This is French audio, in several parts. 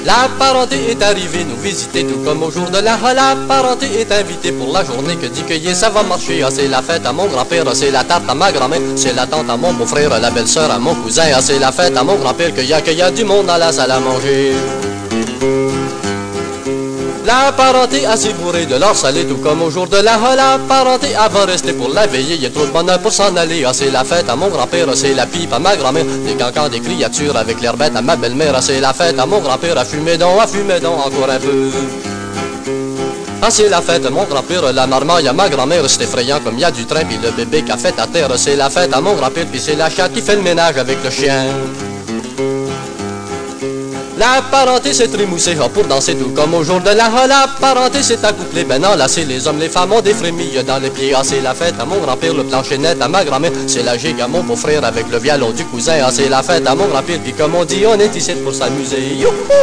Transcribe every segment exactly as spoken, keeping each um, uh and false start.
La parenté est arrivée nous visiter tout comme au jour de la La parenté est invitée pour la journée que dit que yeah, ça va marcher. Ah, c'est la fête à mon grand-père, c'est la tarte à ma grand-mère, c'est la tante à mon beau-frère, la belle-sœur à mon cousin. Ah, c'est la fête à mon grand-père que y a que y a du monde dans la salle à manger. La parenté a bourré de l'or salé tout comme au jour de la La parenté va rester pour la veillée, y a trop de bonheur pour s'en aller. Ah, c'est la fête à mon grand-père, c'est la pipe à ma grand-mère, des cancans, des criatures avec l'air bête à ma belle-mère. Ah, c'est la fête à mon grand-père, à fumer donc, à fumer donc encore un peu. Ah, c'est la fête à mon grand-père, la marmaille à ma grand-mère, c'est effrayant comme y a du train, puis le bébé qui a fait à terre. C'est la fête à mon grand-père, puis c'est la chatte qui fait le ménage avec le chien. La parenté s'est trémoussée pour danser tout comme au jour de la La parenté s'est accouplée, ben enlacée, les hommes, les femmes ont des frémilles dans les pieds. Ah, c'est la fête à mon grand-père, le plancher net à ma grand-mère, c'est la gigue à mon beau-frère avec le violon du cousin. Ah, c'est la fête à mon grand-père, puis comme on dit, on est ici pour s'amuser.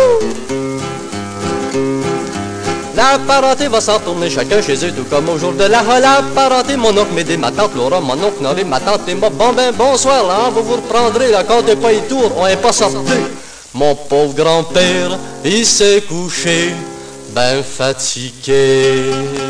La parenté va s'en tourner chacun chez eux tout comme au jour de la La parenté, mon oncle Médée, ma tante Laura, mon oncle Noré, ma tante et moi. Bon ben bonsoir là, vous vous reprendrez, là, quand t'es pas y tour, on est pas sorti. Mon pauvre grand-père, il s'est couché, ben fatigué.